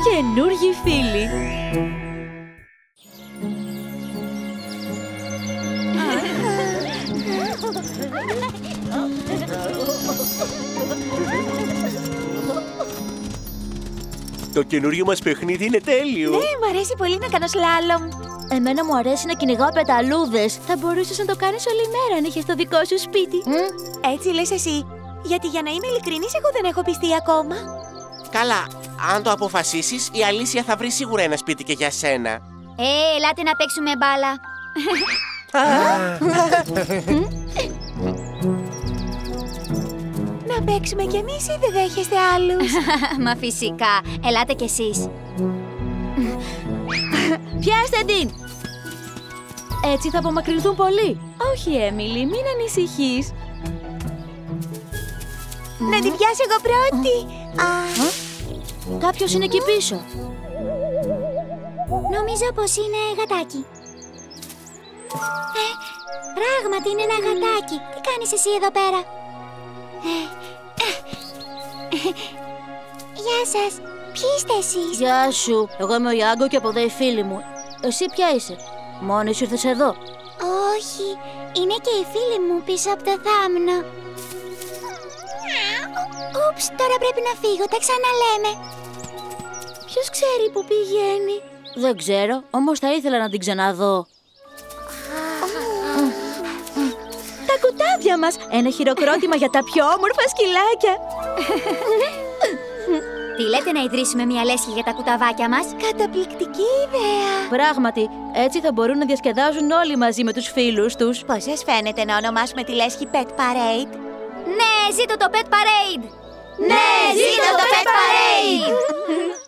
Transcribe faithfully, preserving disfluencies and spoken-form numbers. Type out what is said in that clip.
Καινούργιοι φίλοι. Το καινούριο μας παιχνίδι είναι τέλειο. Ναι, μου αρέσει πολύ να κάνω σλάλομ. Εμένα μου αρέσει να κυνηγάω πεταλούδες. Θα μπορούσες να το κάνεις όλη μέρα αν είχες το δικό σου σπίτι. Mm. Έτσι λες εσύ. Γιατί για να είμαι ειλικρινής, εγώ δεν έχω πιστεί ακόμα. Καλά, αν το αποφασίσεις, η Αλήσια θα βρει σίγουρα ένα σπίτι και για σένα. Ε, ελάτε να παίξουμε μπάλα. Να παίξουμε κι εμείς ή δεν δέχεστε άλλους? Μα φυσικά, ελάτε κι εσείς. Πιάστε την! Έτσι θα απομακρυνθούν πολύ. Όχι, Έμιλι, μην ανησυχείς. Να την πιάσω εγώ πρώτη. Α. Κάποιος είναι εκεί πίσω. Νομίζω πως είναι γατάκι. Ε, πράγματι είναι ένα γατάκι. Τι κάνεις εσύ εδώ πέρα? Ε, ε, ε, γεια σας. Ποιοι είστε εσείς? Γεια σου. Εγώ είμαι ο Ιάγκο και από εδώ η φίλη μου. Εσύ ποια είσαι? Μόνη σου ήρθες εδώ? Όχι. Είναι και η φίλη μου πίσω από το θάμνο. Ούψ, τώρα πρέπει να φύγω. Τα ξαναλέμε. Ποιος ξέρει που πηγαίνει? Δεν ξέρω, όμως θα ήθελα να την ξαναδώ. Τα κουτάβια μας! Ένα χειροκρότημα για τα πιο όμορφα σκυλάκια. Τι λέτε να ιδρύσουμε μια λέσχη για τα κουταβάκια μας? Καταπληκτική ιδέα. Πράγματι, έτσι θα μπορούν να διασκεδάζουν όλοι μαζί με τους φίλους τους. Πώς σας φαίνεται να ονομάσουμε τη λέσχη Pet Parade? Ναι, ζήτω το Pet Parade! Ναι, ζήτω το Pet Parade!